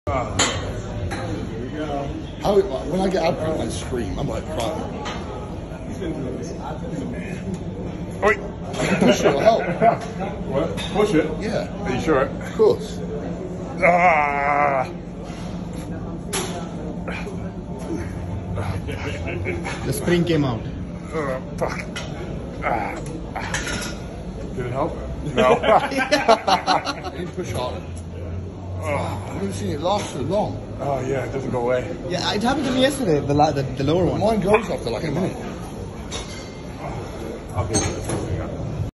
When I get out of I scream. I'm like crying. Wait. Push it will help. What? Push it? Yeah. Are you sure? Of course. Ah. The spring came out. Fuck. Did it help? No. You need to push harder. I've never seen it last so long. Oh yeah, it doesn't go away. Yeah, it happened to me yesterday. The lower one. Mine goes after like a minute.